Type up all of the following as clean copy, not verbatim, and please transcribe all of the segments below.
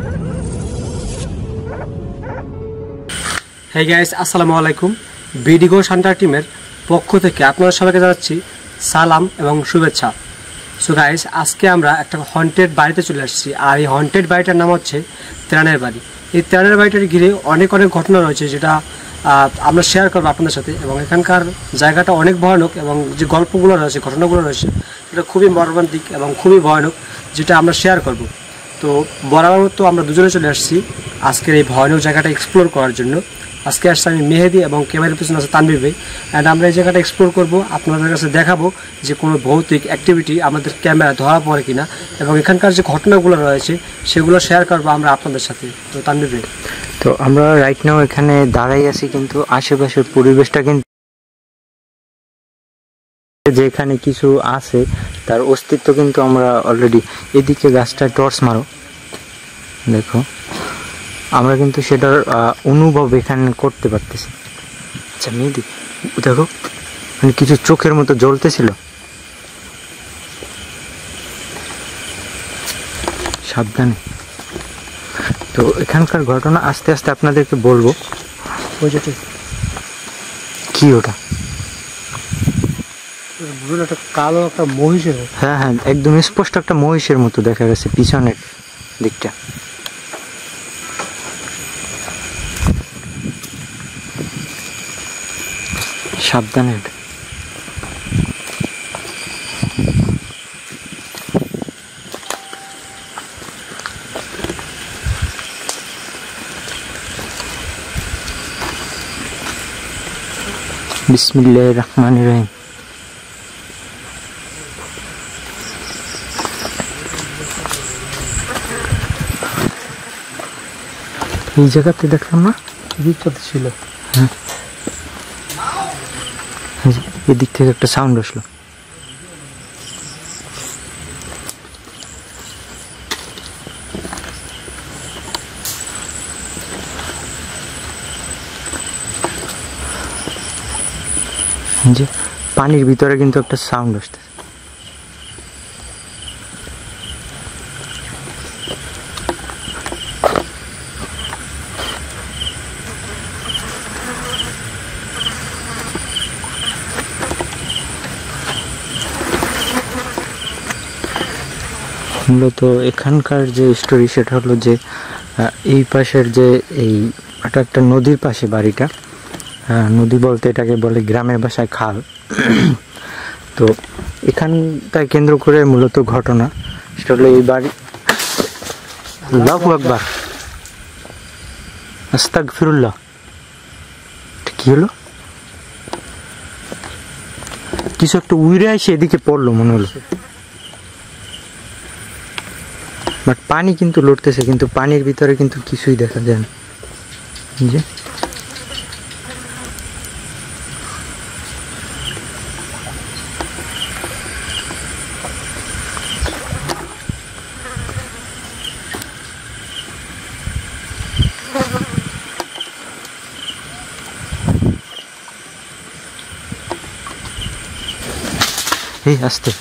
Hey guys, আসসালামু আলাইকুম। বিডিগো শান্টার টিমের পক্ষ থেকে আপনারা সবাইকে জানাচ্ছি সালাম এবং শুভেচ্ছা। সো গাইস, আজকে আমরা একটা হন্টেড বাড়িতে চলে আসছি, আর এই হন্টেড বাড়িটার নাম হচ্ছে ত্রাণের বাড়ি। এই ত্রাণের বাড়িটার ঘিরে অনেক ঘটনা রয়েছে, যেটা আমরা শেয়ার করবো আপনাদের সাথে। এবং এখানকার জায়গাটা অনেক ভয়ানক, এবং যে গল্পগুলো রয়েছে, ঘটনাগুলো রয়েছে, সেটা খুবই মর্মান্তিক এবং খুবই ভয়ানক, যেটা আমরা শেয়ার করব। তো বরাবর মতো আমরা দুজনে চলে আসছি আজকের এই ভয়ানক জায়গাটা এক্সপ্লোর করার জন্য। আজকে আসছে আমি মেহেদি এবং ক্যামেরার পিছনে আছে তানভীর ভাই। অ্যান্ড আমরা এই জায়গাটা এক্সপ্লোর করব, আপনাদের কাছে দেখাবো যে কোনো ভৌতিক অ্যাক্টিভিটি আমাদের ক্যামেরা ধরা পড়ে কিনা, এবং এখানকার যে ঘটনাগুলো রয়েছে সেগুলো শেয়ার করবো আমরা আপনাদের সাথে। তো তানভীর ভাই, তো আমরা রাইট নাও এখানে দাঁড়াই আছি, কিন্তু আশেপাশের পরিবেশটা কিন্তু যেখানে কিছু আছে তার অস্তিত্ব কিন্তু আমরা অলরেডি, এদিকে গাছটা টর্চ মারো দেখো, আমরা কিন্তু সেটার অনুভব এখানে করতে পারতেছি। আচ্ছা মেয়েদি দেখো, মানে কিছু চোখের মতো জ্বলতেছিল, সাবধানে। তো এখানকার ঘটনা আস্তে আস্তে আপনাদেরকে বলবো। ওই যেটা কি ওটা? একটা কালো একটা মহিষের। হ্যাঁ হ্যাঁ, একদম স্পষ্ট একটা মহিষের মতো দেখা গেছে পিছনের দিকটা। সাবধানে। বিসমিল্লাহির রহমানির রহিম। এই জায়গাতে দেখলাম না, বিখ্যাত ছিল। হ্যাঁ, এদিক থেকে একটা সাউন্ড আসলো। যে পানির ভিতরে কিন্তু একটা সাউন্ড আসছে। মূলত এখানকার যে স্টোরি সেটা হলো যে এই পাশের যে এটা একটা নদীর পাশে বাড়িটা। নদী বলতে এটাকে বলে গ্রামের ভাষায় খাল। তো এখানটায় কেন্দ্র করে মূলত ঘটনা সেটা হলো এই বাড়ি। আল্লাহু আকবার, আস্তাগফিরুল্লাহ। কি হলো? কিছু একটা উড়ে এসে এদিকে পড়লো মনে হলো, বাট পানি কিন্তু লড়তেছে, কিন্তু পানির ভিতরে কিন্তু কিছুই দেখা যায় না। যে এই আসতে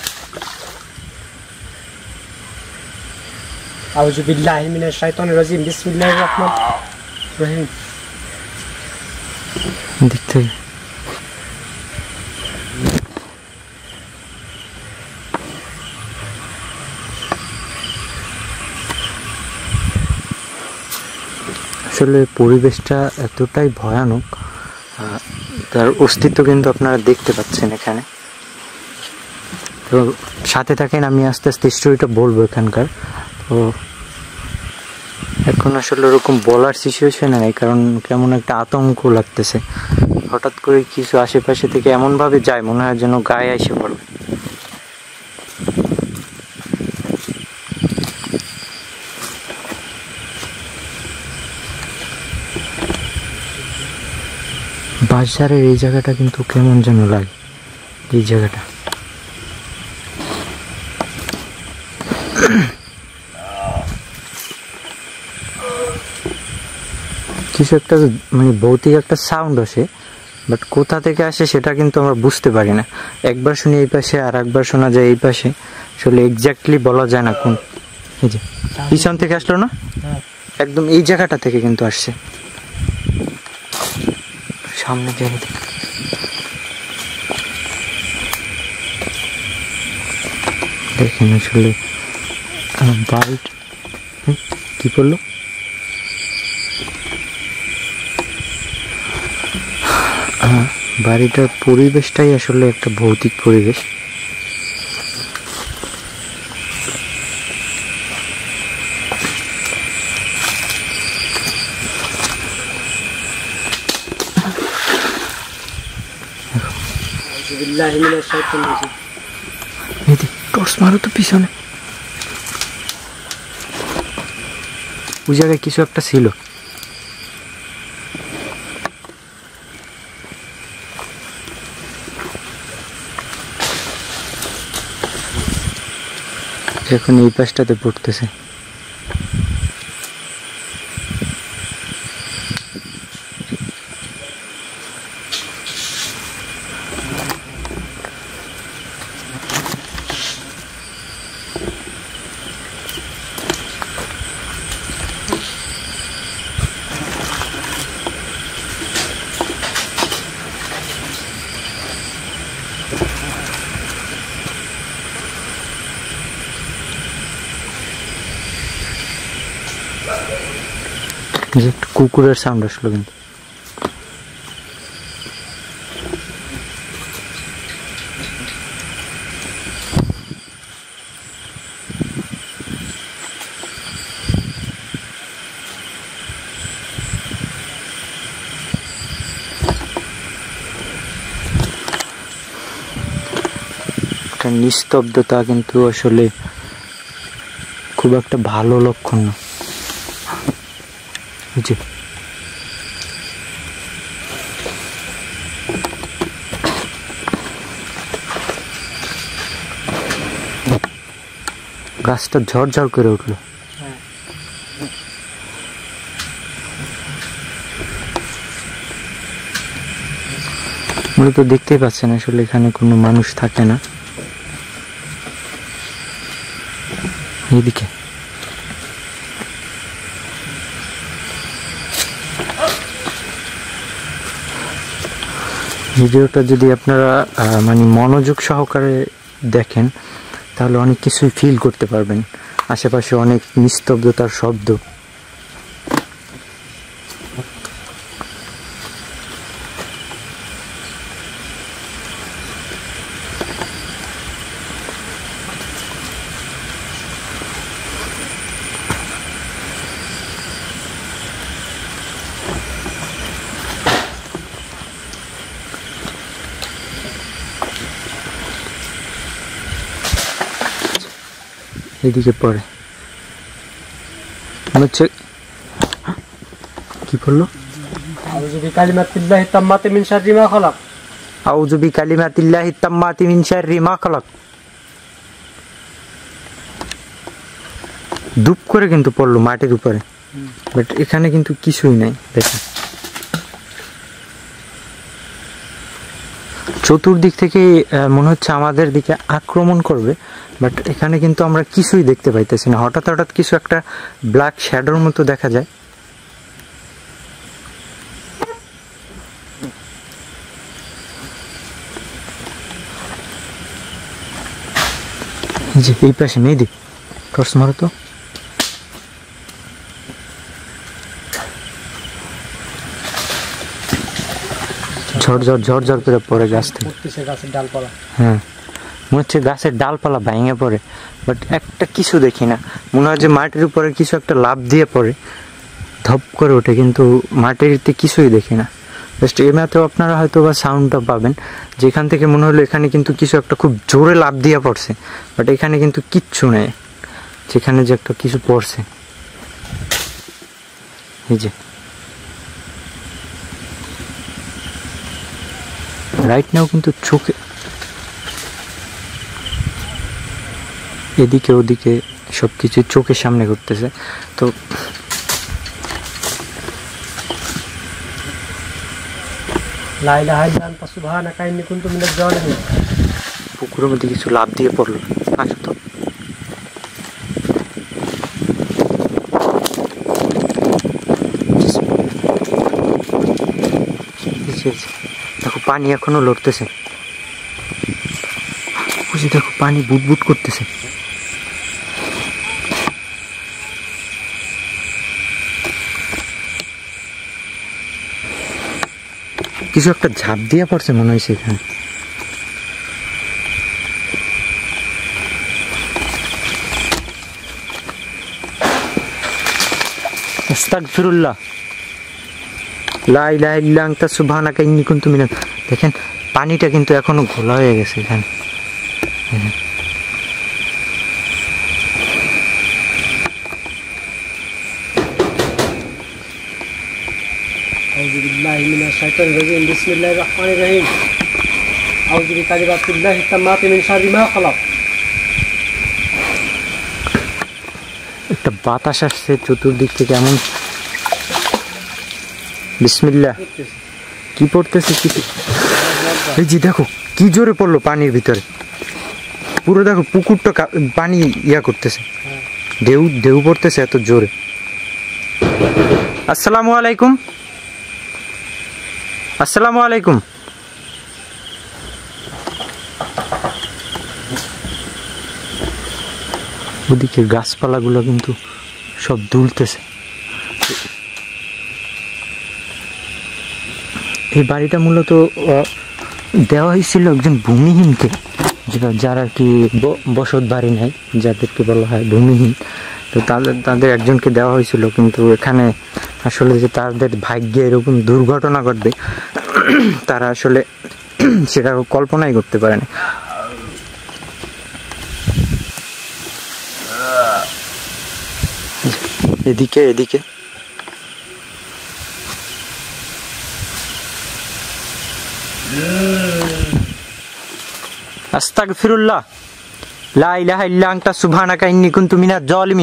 আউযু বিল্লাহি মিনাশ শাইতানির রাজিম। বিসমিল্লাহির রহমানির রহিম। দিক থেকে আসলে পরিবেশটা এতটাই ভয়ানক, তার অস্তিত্ব কিন্তু আপনারা দেখতে পাচ্ছেন এখানে। তো সাথে থাকেন, আমি আস্তে আস্তে স্টোরিটা বলবো এখানকার। তো এখন আসলে ওরকম বলার সিচুয়েশনে নেই, কারণ কেমন একটা আতঙ্ক লাগতেছে। হঠাৎ করে কিছু আশেপাশে থেকে এমনভাবে যায় মনে হয় যেন গায়ে এসে পড়বে। বাজারের এই জায়গাটা কিন্তু কেমন যেন লাগে, এই জায়গাটা। কিছু একটা মানে ভৌতিক একটা সাউন্ড আসে, বাট কোথা থেকে আসে সেটা কিন্তু আমরা বুঝতে পারি না। একবার শুনি এই পাশে, আর একবার শোনা যায় এই পাশে, আসলে এক্স্যাক্টলি বলা যায় না কোন। এই যে পিছন থেকে আসলো না, একদম এই জায়গাটা থেকে কিন্তু আসছে। সামনে যাই দেখেন আসলে বাড়ির কি বললো, বাড়িটার পরিবেশটাই আসলে একটা ভৌতিক পরিবেশ। টর্চ মারো তো পিছনে, ওই জায়গায় কিছু একটা ছিল। এখন এই পাশটাতে পড়তেছে। একটু কুকুরের সাউন্ড আসলো কিন্তু। নিস্তব্ধতা কিন্তু আসলে খুব একটা ভালো লক্ষণ না। জি গাছটা ঝড়ঝড় করে উঠলো। মূলত দেখতেই পাচ্ছেন আসলে এখানে কোনো মানুষ থাকে না। এইদিকে ভিডিওটা যদি আপনারা মানে মনোযোগ সহকারে দেখেন তাহলে অনেক কিছুই ফিল করতে পারবেন। আশেপাশে অনেক নিস্তব্ধতার শব্দ। এদিকে পড়ে হচ্ছে কি বললো, আউযু বিকালিমাতিল্লাহি তাম্মাতি মিন শাররি মা খালাক। আউযু বিকালিমাতিল্লাহি তাম্মাতি মিন শাররি মা খালাক। দুপ করে কিন্তু পড়লো মাটির উপরে, বাট এখানে কিন্তু কিছুই নাই। দেখেন চতুর্দিক থেকে মনে হচ্ছে আমাদের দিকে আক্রমণ করবে, বাট এখানে কিন্তু আমরা কিছুই দেখতে পাইতেছি না। হঠাৎ হঠাৎ কিছু একটা ব্ল্যাক শ্যাডোর মতো দেখা যায়। জি এই পাশে মেহেদি টর্চ মারো তো। ঝড় ঝড় করে পড়ে গাছ থেকে। গাছের ডালপালা, হ্যাঁ মনে হচ্ছে গাছের ডালপালা ভেঙে পড়ে, বাট একটা কিছু দেখি না। মনে হয় যে মাটির উপরে কিছু একটা লাফ দিয়ে পড়ে, ধপ করে ওঠে, কিন্তু মাটিতে কিছুই দেখি না। জাস্ট এমনিতেও আপনারা হয়তো বা সাউন্ডটা পাবেন, যেখান থেকে মনে হলো এখানে কিন্তু কিছু একটা খুব জোরে লাফ দিয়ে পড়ছে, বাট এখানে কিন্তু কিচ্ছু নেই। যেখানে যে একটা কিছু পড়ছে, এই যে রাইট নাও কিন্তু চোখে এদিকে ওদিকে সবকিছু চোখের সামনে ঘটতেছে। তো লা ইলাহা ইল্লা আনতা সুবহানাকা ইন্নী কুনতু মিনাজ জালিমিন। পুকুরের মধ্যে কিছু লাফ দিয়ে পড়লো। আসো তো গেছে। দেখো পানি এখনো লড়তেছে, বুঝি দেখো পানি বুটবুট করতেছে। কিছু একটা ঝাঁপ দিয়া পড়ছে মনে হয়েছে এখানে। আস্তাগফিরুল্লাহ, লা ইলাহা ইল্লা আনতা সুবহানাকা ইন্নী কুনতু মিনাল। দেখেন পানিটা কিন্তু এখনো ঘোলা হয়ে গেছে এখানে। আউযু বিল্লাহি মিনাশ শাইতানির রাজিম, বিসমিল্লাহির রহমানির রহিম। আউযু বিকালিমাতিল্লাহি তাম্মাতি মিন শাররি মা খালাক। একটা বাতাস আসছে চতুর্দিক থেকে এমন। বিসমিল্লাহ, কি পড়তেছে কিছু। এই যে দেখো কি জোরে পড়লো পানির ভিতরে, পুরো দেখো পুকুরটা পানি ইয়া করতেছে, ঢেউ ঢেউ পড়তেছে এত জোরে। আসসালামু আলাইকুম, আসসালামু আলাইকুম। ওদিকে গাছপালাগুলো কিন্তু সব দুলতেছে। এই বাড়িটা মূলত দেওয়া হয়েছিল একজন ভূমিহীনকে, যারা কি বসত বাড়ি নাই, যাদেরকে বলা হয় ভূমিহীন। তো তাদের একজনকে দেওয়া হয়েছিল, কিন্তু এখানে আসলে যে তাদের ভাগ্যে এরকম দুর্ঘটনা ঘটবে তারা আসলে সেটা কল্পনাই করতে পারেনি। এদিকে এদিকে আস্তাগফিরুল্লাহ, লা ইলাহা ইল্লা আনতা সুবহানাকা ইন্নী কুনতু মিনাজ জালিমিন।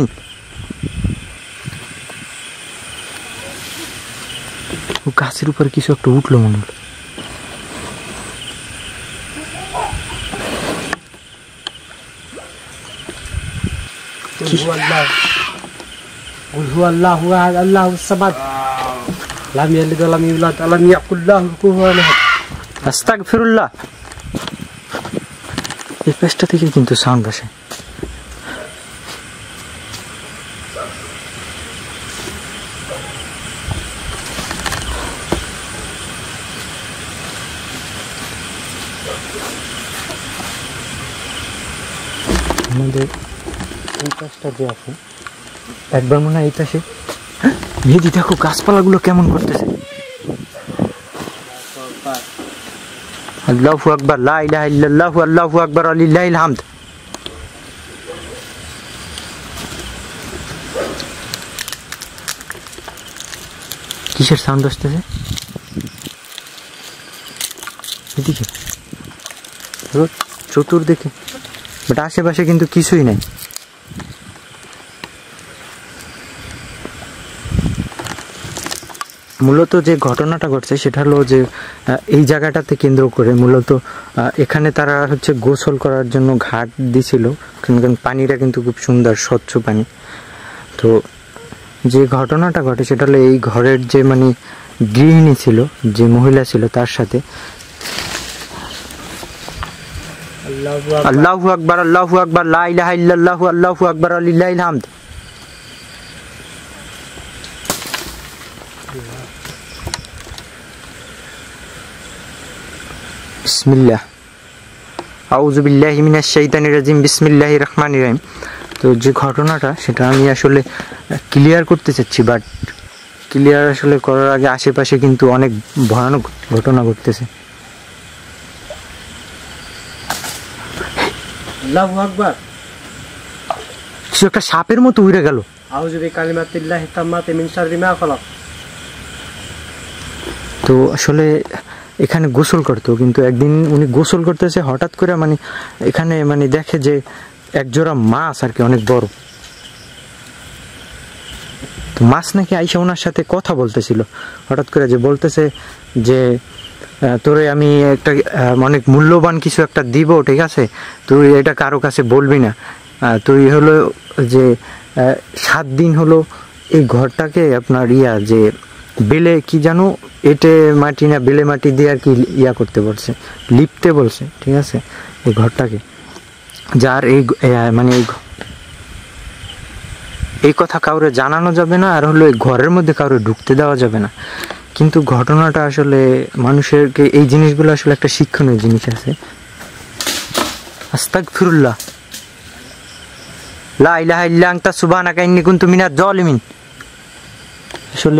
ও গাছের উপরে কিছু একটা উঠলো মনে হলো। কুল হুয়াল্লাহু আহাদ আল্লাহুস সামাদ লাম ইয়ালিদ ওয়া লাম ইউলাদ ওয়া লাম ইয়াকুল লাহু কুফুয়ান আহাদ। আস্তাগফিরুল্লাহ। এই পেজটা থেকে কিন্তু সাউন্ড আসে। আমাদের এই পাশটা যে আছে, একবার মনে হয় এই পাশে মেহেদি দেখো গাছপালাগুলো কেমন করতেছে। আল্লাহু আকবার, লা ইলাহা ইল্লাল্লাহ, আল্লাহু আকবার, লিল্লাহিল হামদ। কিসের সাউন্ড আসতেছে এদিকে চতুর্দিকে, বাট আশেপাশে কিন্তু কিছুই নাই। মূলত যে ঘটনাটা ঘটছে সেটা হলো যে এই জায়গাটাতে কেন্দ্র করে মূলত এখানে তারা হচ্ছে গোসল করার জন্য ঘাট দিছিল, কারণ পানিটা কিন্তু খুব সুন্দর স্বচ্ছ পানি। তো যে ঘটনাটা ঘটে সেটা হলো এই ঘরের যে মানে গৃহিণী ছিল, যে মহিলা ছিল, তার সাথে আল্লাহু আকবার, আল্লাহু আকবার, লা ইলাহা ইল্লাল্লাহু, আল্লাহু আকবার, লিল্লাহিল হামদ। বিসমিল্লাহ, আউযু বিল্লাহি মিনাশ শাইতানির রাজিম, বিসমিল্লাহির রহমানির রহিম। তো যে ঘটনাটা সেটা আমি আসলে ক্লিয়ার করতে চাচ্ছি, বাট ক্লিয়ার আসলে করার আগে আশেপাশে কিন্তু অনেক ভয়ানক ঘটনা ঘটতেছে। আল্লাহু আকবার, কিছু একটা সাপের মতো উড়ে গেল। আউযু বিকালিমাতিল্লাহি তাম্মাতি মিন শাররি মা খালাক। তো আসলে এখানে গোসল করতো, কিন্তু একদিন উনি গোসল করতেছে, হঠাৎ করে মানে এখানে মানে দেখে যে একজোড়া মাছ আর কি, অনেক বড়। তো মাছ নাকি আইসা ওনার সাথে কথা বলতেছিল, হঠাৎ করে যে বলতেছে যে তোরে আমি একটা অনেক মূল্যবান কিছু একটা দিব, ঠিক আছে, তুই এটা কারো কাছে বলবি না। তুই হলো যে 7 দিন হলো এই ঘরটাকে আপনার যে বেলে কি জানো এটে মাটি না বেলে মাটি দিয়ে আর কি ইয়া করতে বলছে, লিপতে বলছে, ঠিক আছে, এই ঘরটাকে। যার মানে এই কথা কাউরে জানানো যাবে না, আর হলো এই ঘরের মধ্যে কাউরে ঢুকতে দেওয়া যাবে না। কিন্তু ঘটনাটা আসলে মানুষেরকে এই জিনিসগুলো আসলে একটা শিক্ষণীয় জিনিস আছে। আস্তাগফিরুল্লাহ, লা ইলাহা ইল্লা আনতা সুবহানাকা ইন্নী কুনতু মিনাজ জালিমিন। আসলে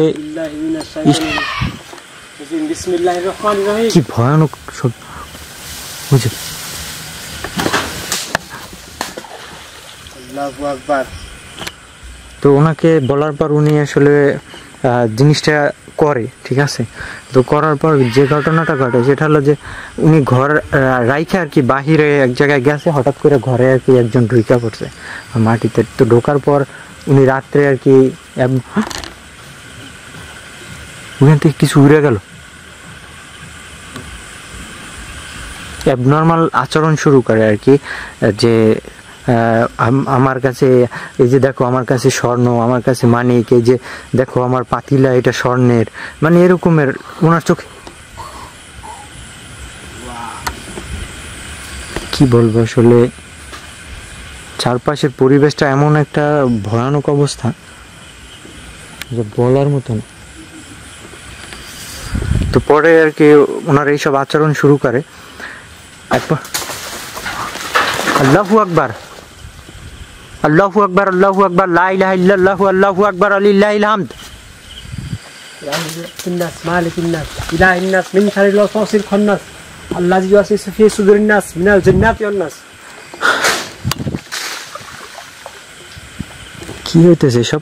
কি ভয়ানক সব বুঝে। তো ওনাকে বলার পর উনি আসলে জিনিসটা করে, ঠিক আছে। তো করার পর যে ঘটনাটা ঘটে সেটা হলো যে উনি ঘর রাইখে আর কি বাহিরে এক জায়গায় গেছে, হঠাৎ করে ঘরে আর কি একজন ঢুকা পড়ছে মাটিতে। তো ঢোকার পর উনি রাত্রে আর কি ওখান থেকে কিছু উড়ে গেল, অ্যাবনর্মাল আচরণ শুরু করে আর কি, যে আমার কাছে এই যে দেখো আমার কাছে স্বর্ণ, আমার কাছে মানিক, এই যে দেখো আমার পাতিলা এটা স্বর্ণের, মানে এরকমের ওনার চোখে। কি বলবো আসলে চারপাশের পরিবেশটা এমন একটা ভয়ানক অবস্থা যে বলার মতন। তো পরে আর কি ওনার এইসব আচরণ শুরু করে। একবার আল্লাহু আকবার, আল্লাহু আকবার, আল্লাহু আকবার, লা ইলাহা ইল্লাল্লাহু, আল্লাহু আকবার, লিল্লাহিল হামদ। মালিকিন নাস, ইলাহিন নাস, মিন শারিল ওয়াসওয়াসিল খান্নাস, আল্লাযী ইউওয়াসওয়িসু ফি সুদুরিন নাস মিনাল জিন্নাতি ওয়ান নাস। কি হইতেছে সব?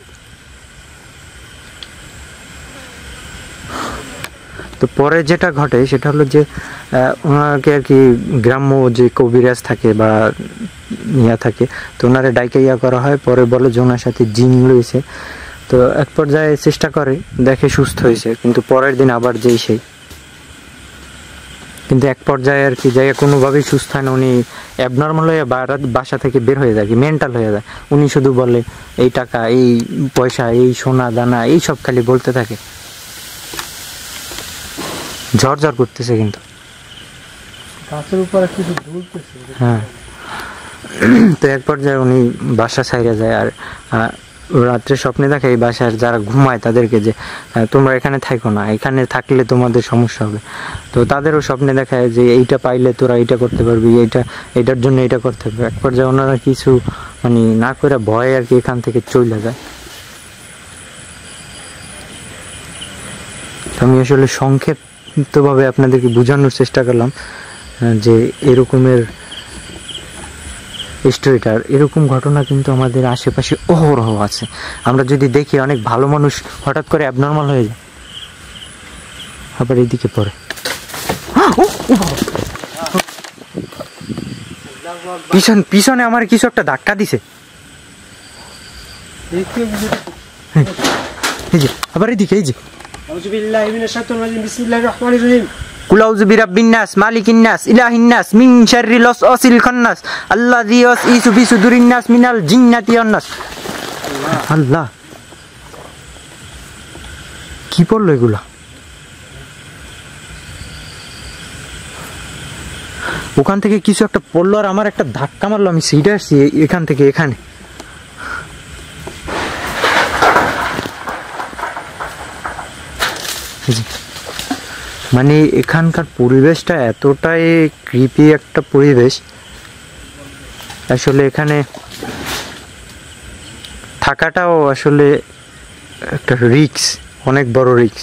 তো পরে যেটা ঘটে সেটা হলো যে ওনাকে আর কি গ্রাম্য যে কবিরাজ থাকে বা ইয়া থাকে, তো ওনারে ডাইকে ইয়া করা হয়। পরে বলে যে ওনার সাথে জিন রয়েছে। তো এক পর্যায়ে চেষ্টা করে, দেখে সুস্থ হয়েছে, কিন্তু পরের দিন আবার যেই সেই। কিন্তু এক পর্যায়ে আর কি যাই কোনোভাবেই সুস্থ হয় না, উনি অ্যাবনর্মাল হয়ে বাসা থেকে বের হয়ে যায়, মেন্টাল হয়ে যায়। উনি শুধু বলে এই টাকা, এই পয়সা, এই সোনা দানা, এই সব খালি বলতে থাকে, ঝরঝর করতেছে কিন্তু গাছের উপরে কিছু ঝুলতেছে। হ্যাঁ। তো এক পর্যায়ে উনি বাসা ছাইরা যায়, আর রাত্রে স্বপ্নে দেখে এই বাসার যারা ঘুমায় তাদেরকে যে তোমরা এখানে থাকো না, এখানে থাকলে তোমাদের সমস্যা হবে। তো তাদেরও স্বপ্নে দেখায় যে এইটা পাইলে তোরা এইটা করতে পারবি, এইটার জন্য এইটা করতে হবে। এক পর্যায়ে ওনারা কিছু মানে না করে ভয়ে আর কি এখান থেকে চলে যায়। আমি আসলে সংক্ষিপ্তভাবে আপনাদেরকে বোঝানোর চেষ্টা করলাম যে এরকমের স্টোরিটার এরকম ঘটনা কিন্তু আমাদের আশেপাশে অহরহ আছে। আমরা যদি দেখি অনেক ভালো মানুষ হঠাৎ করে অ্যাবনর্মাল হয়ে যায়, আবার এইদিকে পড়ে। পিছনে আমার কিছু একটা ধাক্কা দিছে, এই যে আবার এইদিকে, এই যে আউযু বিল্লাহি মিনাশ শাইতানির রাজিম, বিসমিল্লাহির রহমানির রহিম। কুল আউযু বিরাব্বিন নাস, মালিকিন নাস, ইলাহিন নাস, মিন শাররিল ওয়াসওয়াসিল খান্নাস, আল্লাযী ইউওয়াসওয়িসু ফি সুদুরিন নাস মিনাল জিন্নাতি ওয়ান নাস। আল্লাহ, কি বললো এগুলা? ওখান থেকে কিছু একটা পড়লো আর আমার একটা ধাক্কা মারলো, আমি সিটে আসছি এখান থেকে এখানে। মানে এখানকার পরিবেশটা এতটাই ক্রিপি একটা পরিবেশ, আসলে এখানে থাকাটাও আসলে একটা রিস্ক, অনেক বড় রিস্ক।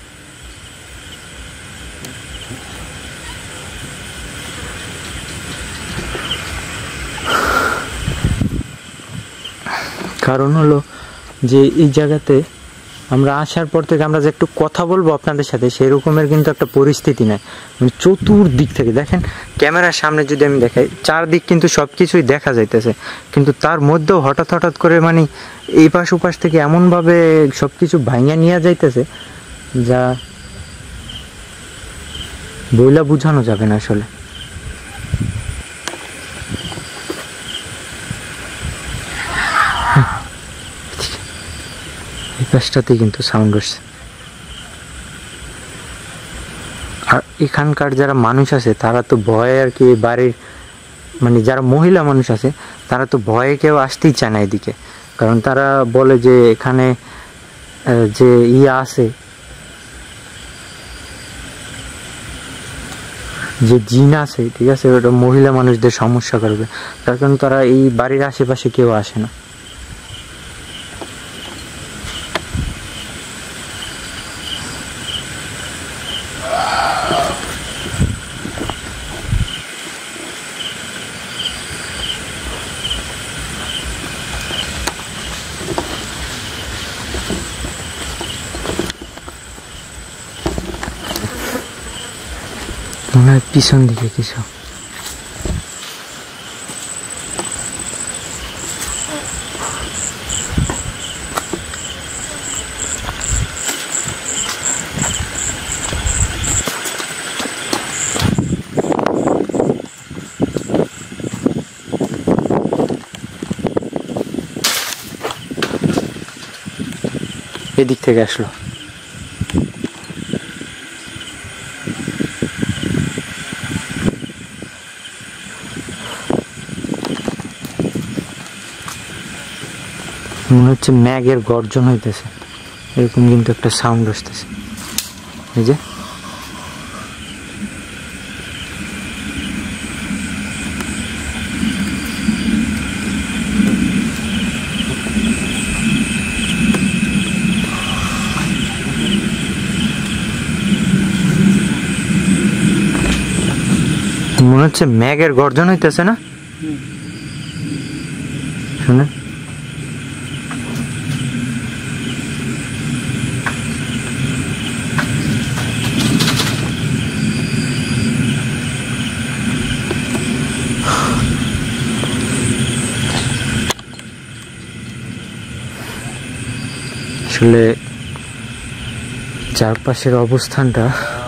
কারণ হলো যে এই জায়গাতে আমরা আসার পর থেকে আমরা যে একটু কথা বলবো আপনাদের সাথে সেরকমের কিন্তু একটা পরিস্থিতি নাই। মানে চতুর্দিক থেকে দেখেন, ক্যামেরার সামনে যদি আমি দেখাই, চারদিক কিন্তু সব কিছুই দেখা যাইতেছে, কিন্তু তার মধ্যেও হঠাৎ হঠাৎ করে মানে এই পাশ ওপাশ থেকে এমনভাবে সব কিছু ভাঙিয়া নিয়ে যাইতেছে যা বইলা বোঝানো যাবে না আসলে। এই পাশটাতেই কিন্তু সাউন্ড হচ্ছে। আর এখানকার যারা মানুষ আছে তারা তো ভয়ে আর কি বাড়ির মানে যারা মহিলা মানুষ আছে তারা তো ভয়ে কেউ আসতেই চায় না এদিকে, কারণ তারা বলে যে এখানে যে আছে যে জিন আছে, ঠিক আছে, ওটা মহিলা মানুষদের সমস্যা করবে, তার কারণে তারা এই বাড়ির আশেপাশে কেউ আসে না। মনে হয় পিছন দিকে কিছু। এদিক থেকে আসলো। মনে হচ্ছে ম্যাগের গর্জন হইতেছে, এরকম কিন্তু একটা সাউন্ড আসতেছে। এই যে মনে হচ্ছে ম্যাগের গর্জন হইতেছে না? শুনে আসলে চারপাশের অবস্থানটা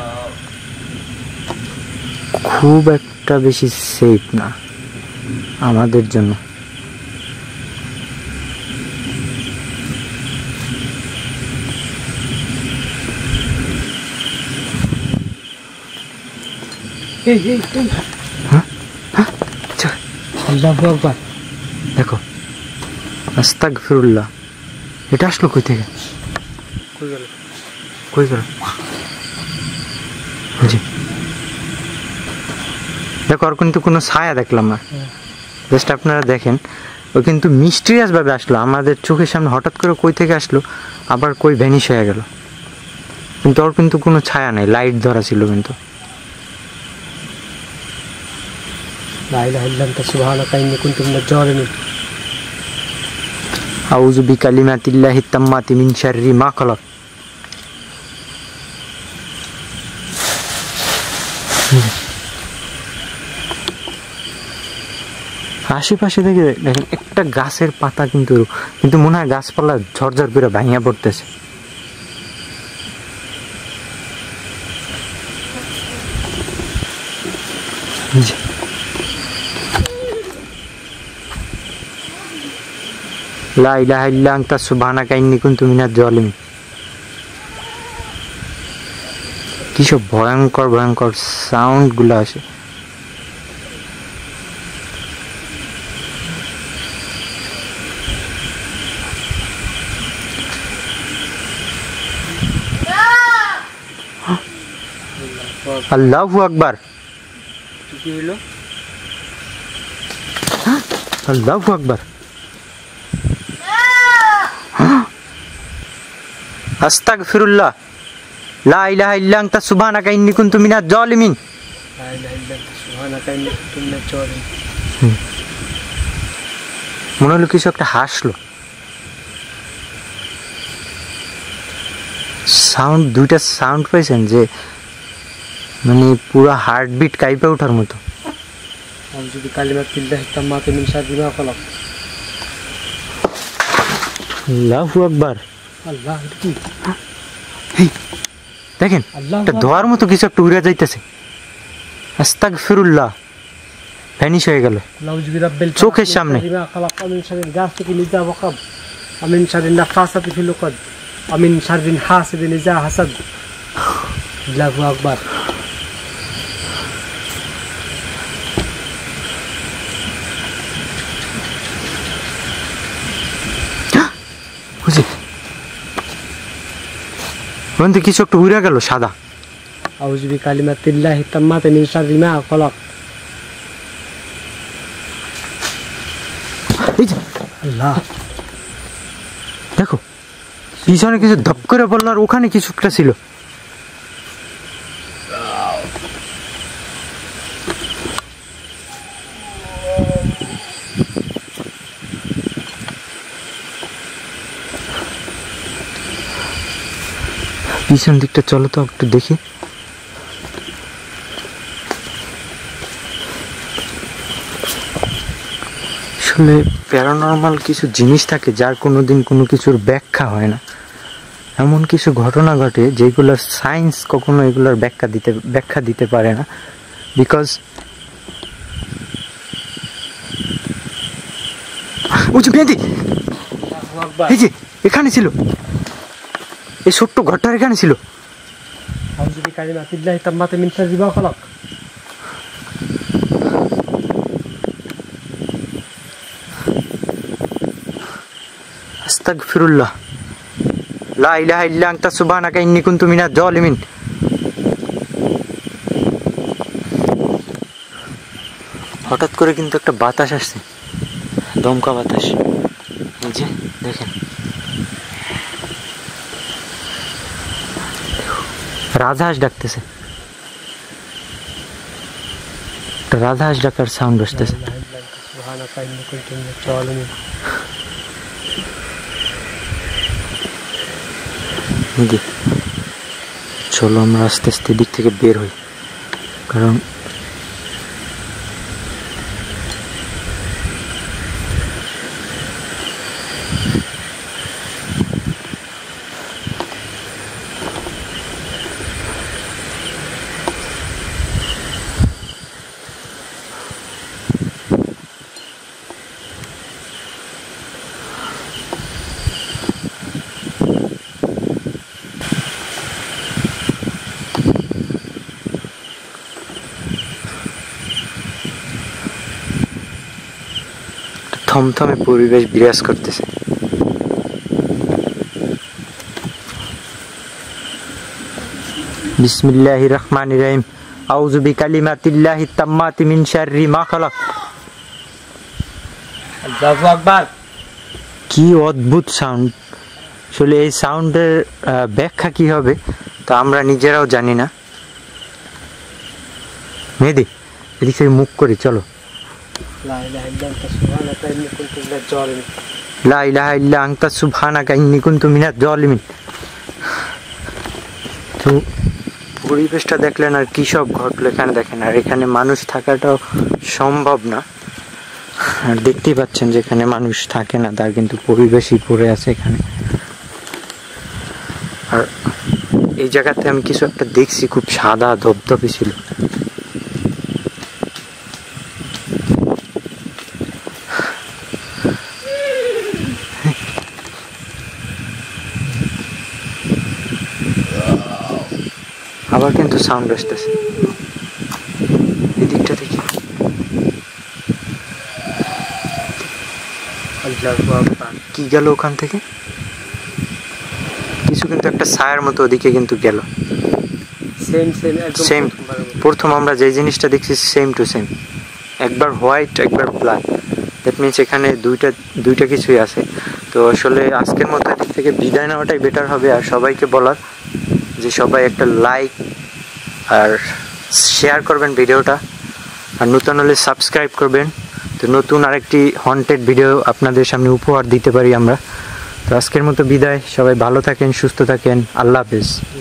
খুব একটা বেশি সেফ না আমাদের জন্য। আল্লাহু আকবার, দেখো আস্তাগফিরুল্লাহ, এটা আসলো কই থেকে? কই গেল? জি দেখো, আর কিন্তু কোনো ছায়া দেখলাম না। জাস্ট আপনারা দেখেন, ও কিন্তু মিস্টিরিয়াস ভাবে আসলো আমাদের চোখের সামনে, হঠাৎ করে কই থেকে আসলো আবার কই ভ্যানিশ হয়ে গেল, কিন্তু ওর কিন্তু কোনো ছায়া নাই, লাইট ধরা ছিল কিন্তু। লা ইলাহা ইল্লা আনতা সুবহানাকা ইন্নী কুনতু মিনাজ জালিমিন। আউযু বিকালিমাতিল্লাহি তাম্মাতি মিন শাররি মা খালাক। আশেপাশে দেখে দেখেন একটা গাছের পাতা কিন্তু কিন্তু মনে হয় গাছপালা ঝরঝর করে ভাঙিয়া পড়তেছে। লা ইলাহা ইল্লা আনতা সুবহানাকা ইন্নী কুনতু মিনাজ জালিমিন। কি সব ভয়ঙ্কর ভয়ঙ্কর সাউন্ড গুলো আসে। আল্লাহু আকবার, কি হলো? আল্লাহু আকবার, আস্তাগফিরুল্লাহ, লা ইলাহা ইল্লা আনতা সুবহানাকা ইন্নী কুনতু মিনাজ জালিমিন। লা ইলাহা ইল্লা আনতা সুবহানাকা ইন্নী কুনতু মিনাজ জালিমিন। মনে হলো কিছু একটা হাসলো। সাউন্ড, দুইটা সাউন্ড পাইছেন যে মানে পুরো হার্টবিট কাইপে ওঠার মতো। আউযু বিকালিমাতিল্লাহি তাম্মাতি মিন শাররি মা খালাক। আল্লাহু আকবার, আল্লাহ কি দেখেন একটা ধোয়ার মতো কিছু একটা উড়ে যাইতেছে। আস্তাগফিরুল্লাহ, ভ্যানিশ হয়ে গেল চোখের সামনে। আমিন শাররিন নাফাসাতি ফিল উকদ আমিন শাররিন হাসিদিন ইযা হাসাদ। আল্লাহু আকবার। বন্ধু কিছু একটা উড়ে গেল সাদা। আউযু বিকালিমাতিল্লাহি তাম্মাতি মিন শাররি মা খলাক। এই যে আল্লাহ, দেখো পিছনে কিছু ধপ করে পড়লো আর ওখানে কিছু একটা ছিল। পিছন দিকটা চলো তো একটু দেখি। আসলে প্যারানর্মাল কিছু জিনিস থাকে যার কোনোদিন কোনো কিছুর ব্যাখ্যা হয় না। এমন কিছু ঘটনা ঘটে যেগুলোর সায়েন্স কখনো এগুলোর ব্যাখ্যা দিতে পারে না। বিকজ মেহেদি, এই যে এখানে ছিল, এই ছোট্ট ঘরটার এখানে ছিল। আউযু বিকালিমাতিল্লাহি তাম্মাতি মিন শাররি মা খলাক। আস্তাগফিরুল্লাহ, লা ইলাহা ইল্লা আনতা সুবহানাকা ইন্নী কুনতু মিনাজ জালিমিন। হঠাৎ করে কিন্তু একটা বাতাস আসছে, দমকা বাতাস। এই যে দেখেন, রাজহাঁস ডাকতেছে, একটা রাজহাঁস ডাকার সাউন্ড আসতেছে। সুবহানাকা ইন্নী কুনতু মিনাজ জালিমিন। চলো আমরা আস্তে আস্তে দিক থেকে বের হই, কারণ থমথমে পরিবেশ বিরাজ করতেছে। বিসমিল্লাহির রহমানির রহিম। আউযু বিকালিমাতিল্লাহি তাম্মাতি মিন শাররি মা খলাক। আল্লাহু আকবার। কি অদ্ভুত সাউন্ড! আসলে এই সাউন্ডের ব্যাখ্যা কি হবে তা আমরা নিজেরাও জানি না। মেহেদি, এদিক থেকে মুখ করি, চলো। লা ইলাহা ইল্লা আনতা সুবহানাকা ইন্নী কুনতু মিনাজ জালিমিন। লা ইলাহা ইল্লা আনতা সুবহানাকা ইন্নী কুনতু মিনাজ জালিমিন। তো পরিবেশটা দেখলেন, আর কি সব ঘটলো এখানে দেখেন। আর এখানে মানুষ থাকাটাও সম্ভব না। আর দেখতেই পাচ্ছেন যে এখানে মানুষ থাকে না, তার কিন্তু পরিবেশই পড়ে আছে এখানে। আর এই জায়গাতে আমি কিছু একটা দেখছি, খুব সাদা ধবধবে ছিল। আবার কিন্তু সাউন্ড আসতেছে এদিকটা থেকে। কি গেল ওখান থেকে? কিছু কিন্তু একটা ছায়ার মতো ওদিকে কিন্তু গেল। সেম প্রথম আমরা যে জিনিসটা দেখছি সেম টু সেম, একবার হোয়াইট একবার ব্ল্যাক। দ্যাট মিনস এখানে দুইটা কিছুই আছে। তো আসলে আজকের মতো এদিক থেকে বিদায় নেওয়াটাই বেটার হবে। আর সবাইকে বলার যে সবাই একটা লাইক আর শেয়ার করবেন ভিডিওটা, আর নতুন হলে সাবস্ক্রাইব করবেন। তো নতুন আরেকটি হন্টেড ভিডিও আপনাদের সামনে উপহার দিতে পারি আমরা। তো আজকের মতো বিদায়, সবাই ভালো থাকেন, সুস্থ থাকেন, আল্লাহ হাফেজ।